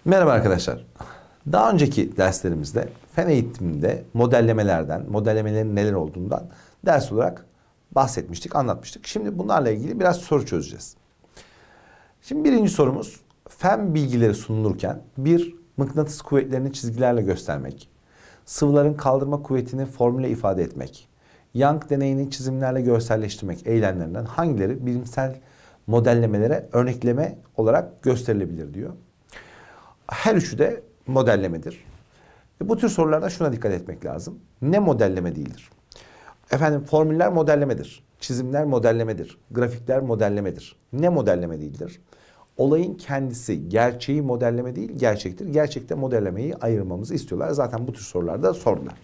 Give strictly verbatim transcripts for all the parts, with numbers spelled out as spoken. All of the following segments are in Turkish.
Merhaba arkadaşlar. Daha önceki derslerimizde fen eğitiminde modellemelerden, modellemelerin neler olduğundan ders olarak bahsetmiştik, anlatmıştık. Şimdi bunlarla ilgili biraz soru çözeceğiz. Şimdi birinci sorumuz, fen bilgileri sunulurken bir, mıknatıs kuvvetlerini çizgilerle göstermek, sıvıların kaldırma kuvvetini formüle ifade etmek, Young deneyini çizimlerle görselleştirmek eylemlerinden hangileri bilimsel modellemelere örnekleme olarak gösterilebilir diyor. Her üçü de modellemedir. E bu tür sorularda şuna dikkat etmek lazım. Ne modelleme değildir? Efendim formüller modellemedir. Çizimler modellemedir. Grafikler modellemedir. Ne modelleme değildir? Olayın kendisi gerçeği modelleme değil, gerçektir. Gerçekte modellemeyi ayırmamızı istiyorlar. Zaten bu tür sorularda sordular.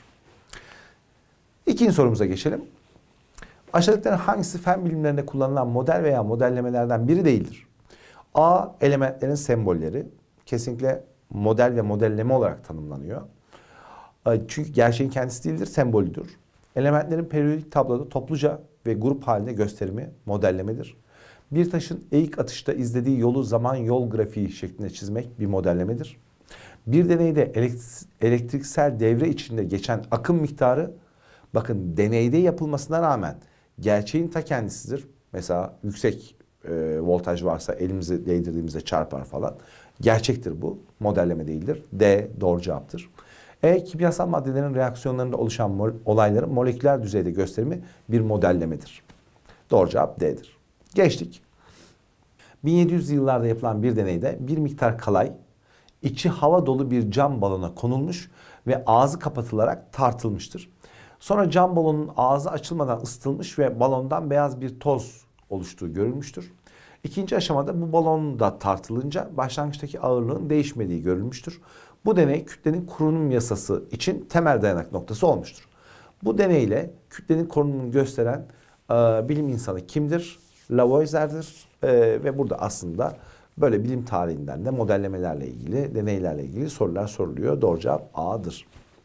İkinci sorumuza geçelim. Aşağıdakilerin hangisi fen bilimlerinde kullanılan model veya modellemelerden biri değildir? A. Elementlerin sembolleri. Kesinlikle model ve modelleme olarak tanımlanıyor. Çünkü gerçeğin kendisi değildir, sembolüdür. Elementlerin periyodik tabloda topluca ve grup halinde gösterimi modellemedir. Bir taşın eğik atışta izlediği yolu zaman yol grafiği şeklinde çizmek bir modellemedir. Bir deneyde elektriksel devre içinde geçen akım miktarı, bakın deneyde yapılmasına rağmen gerçeğin ta kendisidir. Mesela yüksek e, voltaj varsa elimizi değdirdiğimizde çarpar falan. Gerçektir bu. Modelleme değildir. D doğru cevaptır. E kimyasal maddelerin reaksiyonlarında oluşan mol olayların moleküler düzeyde gösterimi bir modellemedir. Doğru cevap D'dir. Geçtik. bin yedi yüzlü yıllarda yapılan bir deneyde bir miktar kalay içi hava dolu bir cam balona konulmuş ve ağzı kapatılarak tartılmıştır. Sonra cam balonun ağzı açılmadan ısıtılmış ve balondan beyaz bir toz oluştuğu görülmüştür. İkinci aşamada bu balon da tartılınca başlangıçtaki ağırlığın değişmediği görülmüştür. Bu deney kütlenin korunum yasası için temel dayanak noktası olmuştur. Bu deneyle kütlenin korunumunu gösteren e, bilim insanı kimdir? Lavoisier'dir e, ve burada aslında böyle bilim tarihinden de modellemelerle ilgili, deneylerle ilgili sorular soruluyor. Doğru cevap A'dır.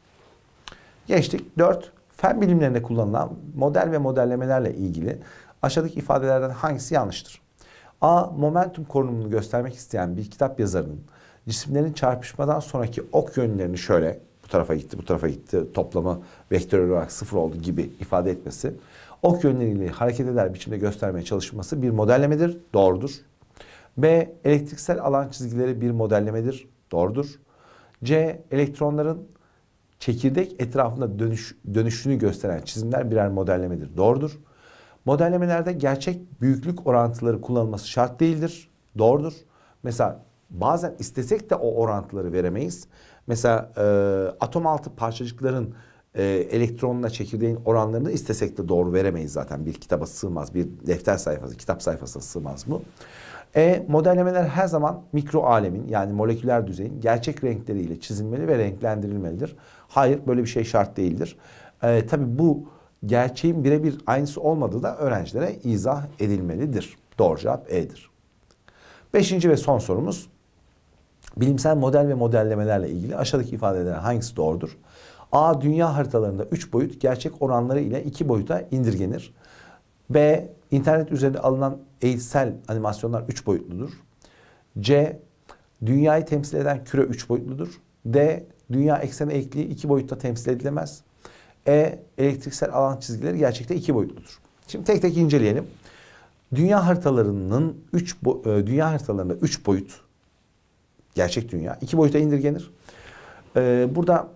Geçtik. dört. Fen bilimlerinde kullanılan model ve modellemelerle ilgili aşağıdaki ifadelerden hangisi yanlıştır? A. Momentum korunumunu göstermek isteyen bir kitap yazarının cisimlerin çarpışmadan sonraki ok yönlerini şöyle bu tarafa gitti, bu tarafa gitti, toplamı vektörel olarak sıfır oldu gibi ifade etmesi, ok yönleriyle hareket eder biçimde göstermeye çalışması bir modellemedir, doğrudur. B. Elektriksel alan çizgileri bir modellemedir, doğrudur. C. Elektronların çekirdek etrafında dönüş, dönüşünü gösteren çizimler birer modellemedir, doğrudur. Modellemelerde gerçek büyüklük orantıları kullanılması şart değildir, doğrudur. Mesela bazen istesek de o orantıları veremeyiz. Mesela e, atom altı parçacıkların e, elektronla çekirdeğin oranlarını istesek de doğru veremeyiz zaten. Bir kitaba sığmaz, bir defter sayfası, kitap sayfasına sığmaz bu. E, modellemeler her zaman mikro alemin yani moleküler düzeyin gerçek renkleriyle çizilmeli ve renklendirilmelidir. Hayır, böyle bir şey şart değildir. E, tabii bu gerçeğin birebir aynısı olmadığı da öğrencilere izah edilmelidir. Doğru cevap E'dir. Beşinci ve son sorumuz. Bilimsel model ve modellemelerle ilgili aşağıdaki ifadelerden hangisi doğrudur? A. Dünya haritalarında üç boyut gerçek oranları ile iki boyuta indirgenir. B. İnternet üzerinde alınan eğitsel animasyonlar üç boyutludur. C. Dünyayı temsil eden küre üç boyutludur. D. Dünya ekseni eğikliği iki boyutta temsil edilemez. E. Elektriksel alan çizgileri gerçekte iki boyutludur. Şimdi tek tek inceleyelim. Dünya haritalarının üç dünya haritalarında üç boyut gerçek dünya iki boyuta indirgenir. Ee, burada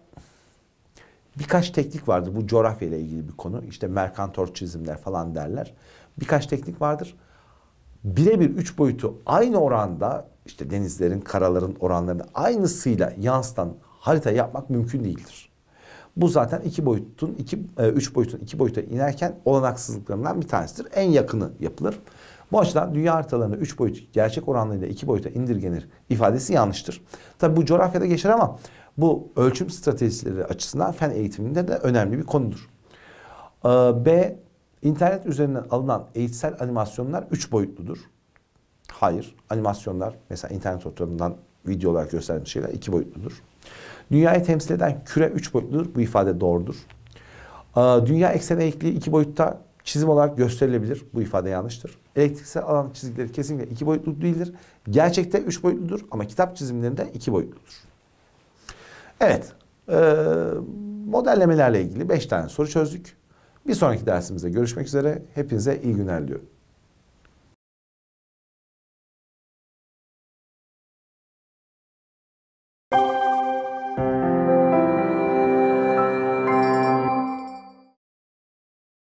birkaç teknik vardır. Bu coğrafya ile ilgili bir konu. İşte Mercator çizimler falan derler. Birkaç teknik vardır. Birebir üç boyutu aynı oranda işte denizlerin, karaların oranlarını aynısıyla yansıtan harita yapmak mümkün değildir. Bu zaten iki boyutun, iki, üç boyutun iki boyuta inerken olanaksızlıklarından bir tanesidir. En yakını yapılır. Bu açıdan dünya haritalarında üç boyut gerçek oranlarıyla iki boyuta indirgenir ifadesi yanlıştır. Tabi bu coğrafyada geçer ama bu ölçüm stratejileri açısından fen eğitiminde de önemli bir konudur. B. İnternet üzerinden alınan eğitsel animasyonlar üç boyutludur. Hayır. Animasyonlar mesela internet ortamından video olarak gösterdiğimiz şeyler iki boyutludur. Dünyayı temsil eden küre üç boyutludur. Bu ifade doğrudur. Dünya ekseni eğikliği iki boyutta çizim olarak gösterilebilir. Bu ifade yanlıştır. Elektriksel alan çizgileri kesinlikle iki boyutlu değildir. Gerçekte üç boyutludur ama kitap çizimlerinde iki boyutludur. Evet, e, modellemelerle ilgili beş tane soru çözdük. Bir sonraki dersimizde görüşmek üzere. Hepinize iyi günler diliyorum.